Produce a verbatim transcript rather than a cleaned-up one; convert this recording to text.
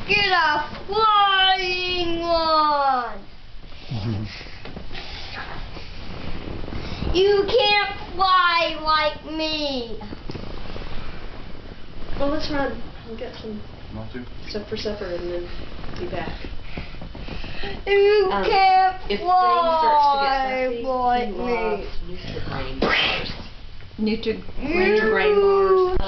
get a flying one. You can't fly like me. Well, let's run. We'll get some Want to? stuff for supper and then be back. You Um, can't if fly things like starts to get me. fussy, he loves Nutri-Grain bars. Nutri Nutri-Grain bars.